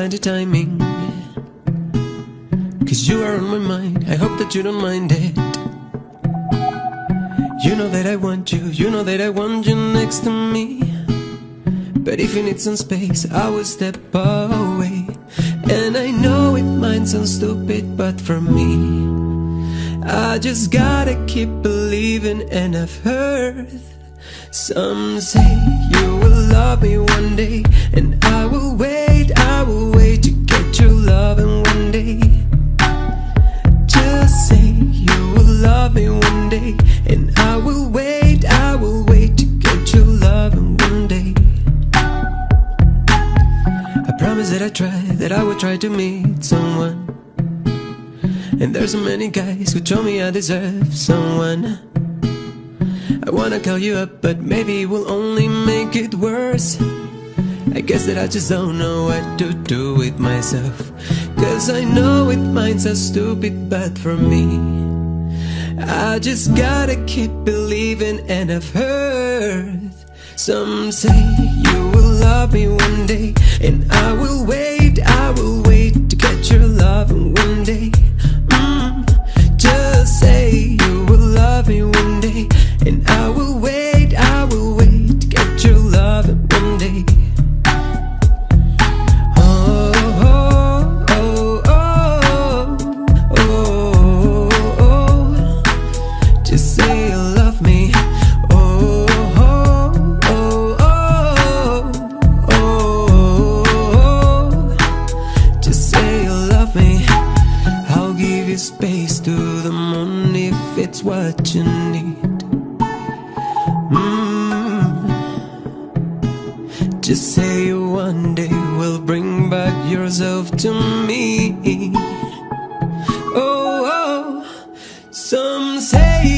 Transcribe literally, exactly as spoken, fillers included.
find the timing, 'cause you are on my mind. I hope that you don't mind it. You know that I want you, you know that I want you next to me. But if you need some space, I will step away. And I know it might sound stupid, but for me, I just gotta keep believing. And I've heard some say you will love me one day, and I will wait, I will wait to get your love. And one day, just say you will love me one day, and I will wait, I will wait to get your love. And one day, I promise that I try, that I will try to meet someone. And there's so many guys who told me I deserve someone. I wanna call you up, but maybe it will only make it worse. I guess that I just don't know what to do with myself, 'cause I know it might sound stupid, but for me, I just gotta keep believing. And I've heard some say you will love me one day, and I will wait, I will wait to get your love. And one day, mm, just say you will love me one day, and I will wait, I will wait to get your love. And one day, oh, oh, oh, oh, oh, oh, oh, just say you love me. Oh, oh, oh, oh, oh, oh, just say you love me. I'll give you space to the moon if it's what you need. Mm. Just say one day will bring back yourself to me. Oh, oh, some say